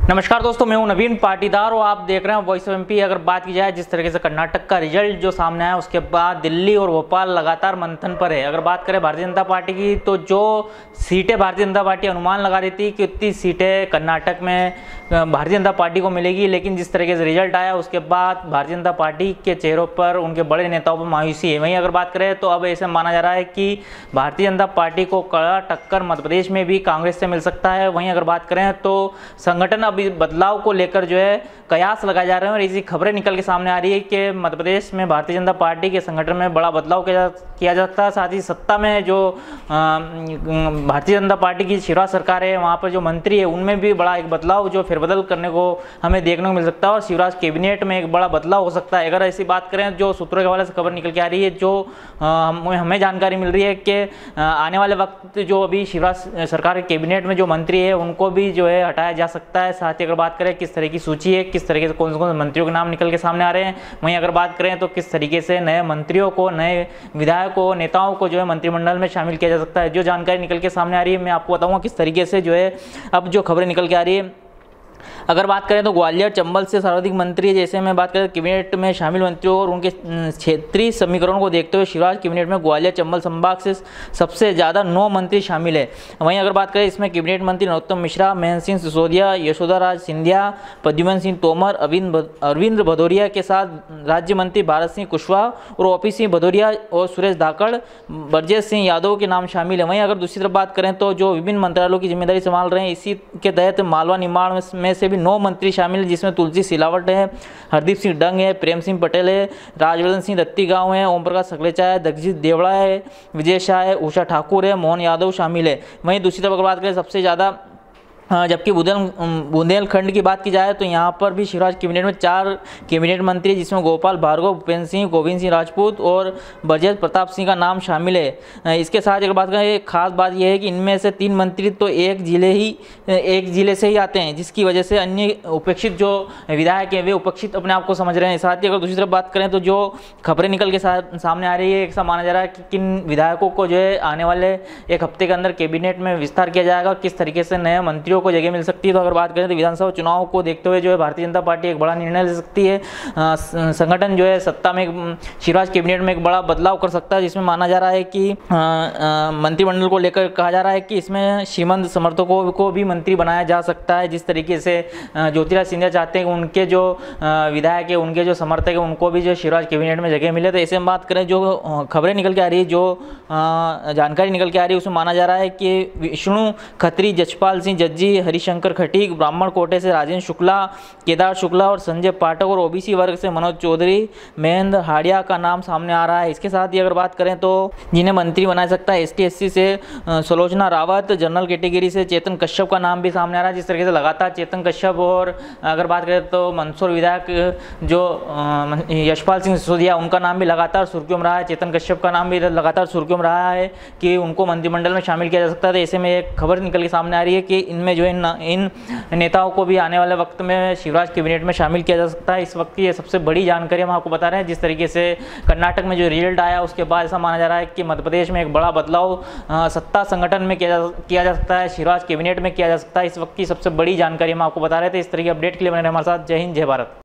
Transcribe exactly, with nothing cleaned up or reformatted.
नमस्कार दोस्तों, मैं हूं नवीन पाटीदार और आप देख रहे हैं वॉइस ऑफ एमपी। अगर बात की जाए जिस तरीके से कर्नाटक का रिजल्ट जो सामने आया उसके बाद दिल्ली और भोपाल लगातार मंथन पर है। अगर बात करें भारतीय जनता पार्टी की तो जो सीटें भारतीय जनता पार्टी अनुमान लगा रही थी कि उतनी सीटें कर्नाटक में भारतीय जनता पार्टी को मिलेगी, लेकिन जिस तरीके से रिजल्ट आया उसके बाद भारतीय जनता पार्टी के चेहरों पर, उनके बड़े नेताओं पर मायूसी है। वहीं अगर बात करें तो अब ऐसे माना जा रहा है कि भारतीय जनता पार्टी को कड़ा टक्कर मध्य प्रदेश में भी कांग्रेस से मिल सकता है। वहीं अगर बात करें तो संगठन अब बदलाव को लेकर जो है कयास लगाए जा रहे हैं और ऐसी खबरें निकल के सामने आ रही है कि मध्य प्रदेश में भारतीय जनता पार्टी के संगठन में बड़ा बदलाव किया जा सकता है। साथ ही सत्ता में जो भारतीय जनता पार्टी की शिवराज सरकार है, वहाँ पर जो मंत्री है उनमें भी बड़ा एक बदलाव जो फेरबदल करने को हमें देखने को मिल सकता है और शिवराज कैबिनेट में एक बड़ा बदलाव हो सकता है। अगर ऐसी बात करें जो सूत्रों के हवाले से खबर निकल के आ रही है, जो हमें जानकारी मिल रही है कि आने वाले वक्त जो अभी शिवराज सरकार के कैबिनेट में जो मंत्री है उनको भी जो है हटाया जा सकता है। साथ ही अगर बात करें किस तरह की सूची है, किस तरीके से कौन से कौन से मंत्रियों के नाम निकल के सामने आ रहे हैं, वहीं अगर बात करें तो किस तरीके से नए मंत्रियों को, नए विधायकों, नेताओं को जो है मंत्रिमंडल में शामिल किया जा सकता है। जो जानकारी निकल के सामने आ रही है मैं आपको बताऊंगा किस तरीके से जो है अब जो खबरें निकल के आ रही है। अगर बात करें तो ग्वालियर चंबल से सर्वाधिक मंत्री, जैसे मैं बात करें कैबिनेट में शामिल मंत्रियों और उनके क्षेत्रीय समीकरणों को देखते हुए शिवराज कैबिनेट में ग्वालियर चंबल संभाग से सबसे ज़्यादा नौ मंत्री शामिल है। वहीं अगर बात करें इसमें कैबिनेट मंत्री नरोत्तम मिश्रा, महेंद्र सिंह सिसोदिया, यशोदा राज सिंधिया, प्रद्युम्न सिंह तोमर, अरविंद अरविंद भदौरिया के साथ राज्य मंत्री भारत सिंह कुशवाहा और ओपी सिंह भदौरिया और सुरेश धाकड़, ब्रजेश सिंह यादव के नाम शामिल है। वहीं अगर दूसरी तरफ बात करें तो जो विभिन्न मंत्रालयों की जिम्मेदारी संभाल रहे हैं, इसी के तहत मालवा निर्माण में से भी नौ मंत्री शामिल हैं, जिसमें तुलसी सिलावट है, हरदीप सिंह डंग है, प्रेम सिंह पटेल है, राजवर्धन सिंह दत्ती गांव है, ओम प्रकाश सकलेचा है, दक्षित देवड़ा है, विजय शाह है, उषा ठाकुर है, मोहन यादव शामिल है। वहीं दूसरी तरफ अगर बात करें सबसे ज़्यादा जबकि बुंदेल बुंदेलखंड की बात की जाए तो यहाँ पर भी शिवराज कैबिनेट में चार कैबिनेट मंत्री, जिसमें गोपाल भार्गव, भूपेंद्र सिंह, गोविंद सिंह राजपूत और ब्रजेश प्रताप सिंह का नाम शामिल है। इसके साथ अगर बात करें एक खास बात यह है कि इनमें से तीन मंत्री तो एक जिले ही एक जिले से ही आते हैं, जिसकी वजह से अन्य उपेक्षित जो विधायक हैं वे उपेक्षित अपने आप को समझ रहे हैं। साथ ही अगर दूसरी तरफ बात करें तो जो खबरें निकल के सामने आ रही है, ऐसा माना जा रहा है कि किन विधायकों को जो है आने वाले एक हफ्ते के अंदर कैबिनेट में विस्तार किया जाएगा और किस तरीके से नए मंत्रियों को जगह मिल सकती है। तो अगर बात करें तो विधानसभा चुनाव को देखते हुए जो है भारतीय जनता पार्टी एक बड़ा निर्णय ले सकती है। संगठन जो है सत्ता में शिवराज कैबिनेट में एक बड़ा बदलाव कर सकता है, जिसमें माना जा रहा है कि मंत्रिमंडल को लेकर कहा जा रहा है कि इसमें श्रीमंत समर्थकों को भी मंत्री बनाया जा सकता है। जिस तरीके से ज्योतिराज सिंधिया चाहते हैं कि उनके जो विधायक है, उनके जो समर्थक है, उनको भी जो शिवराज कैबिनेट में जगह मिले। तो ऐसे में बात करें जो खबरें निकल के आ रही है, जो जानकारी निकल के आ रही है, उसमें माना जा रहा है कि विष्णु खत्री, जसपाल सिंह जज्जी, हरिशंकर खटीक, ब्राह्मण कोटे से राजेंद्र शुक्ला, केदार शुक्ला और संजय पाठक और ओबीसी वर्ग से मनोज चौधरी, महेंद्र हाड़िया का नाम सामने आ रहा है। इसके साथ ही अगर बात करें तो जिन्हें मंत्री बनाया सकता है, एसटी एससी से सुलोचना रावत, जनरल कैटेगरी से चेतन कश्यप का नाम भी सामने आ रहा है। जिस तरीके से लगातार चेतन कश्यप और अगर बात करें तो मंदसौर विधायक जो यशपाल सिंह सिसोदिया, उनका नाम भी लगातार सुर्खियों में रहा है। चेतन कश्यप का नाम भी लगातार सुर्खियों में रहा है कि उनको मंत्रिमंडल में शामिल किया जा सकता है। ऐसे में एक खबर निकल के सामने आ रही है कि इनमें जो इन इन नेताओं को भी आने वाले वक्त में शिवराज कैबिनेट में शामिल किया जा सकता है। इस वक्त की ये सबसे बड़ी जानकारी हम आपको बता रहे हैं। जिस तरीके से कर्नाटक में जो रिजल्ट आया उसके बाद ऐसा माना जा रहा है कि मध्य प्रदेश में एक बड़ा बदलाव सत्ता संगठन में किया जा किया जा सकता है, शिवराज कैबिनेट में किया जा सकता है। इस वक्त की सबसे बड़ी जानकारी हम आपको बता रहे थे। इस तरह की अपडेट के लिए बने रहे हमारे साथ। जय हिंद, जय भारत।